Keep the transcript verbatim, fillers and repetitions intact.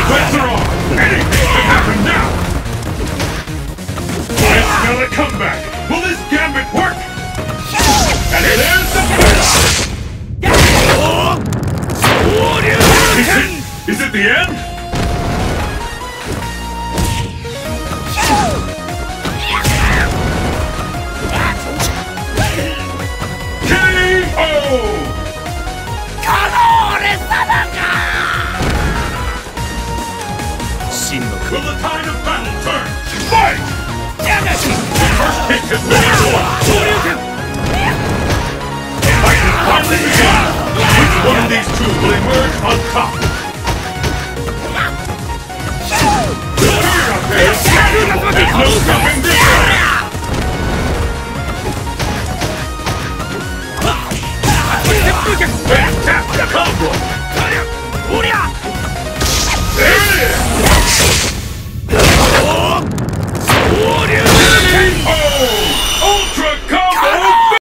Lights are on! Anything can happen now! I smell a comeback! Will this gambit work? And there's the finish! Is it, is it the end? K O! Will the tide of battle turn? Fight! The first hit has been ignored! I can finally begin! Which one of these two will emerge on top? Fear up there! There's no stopping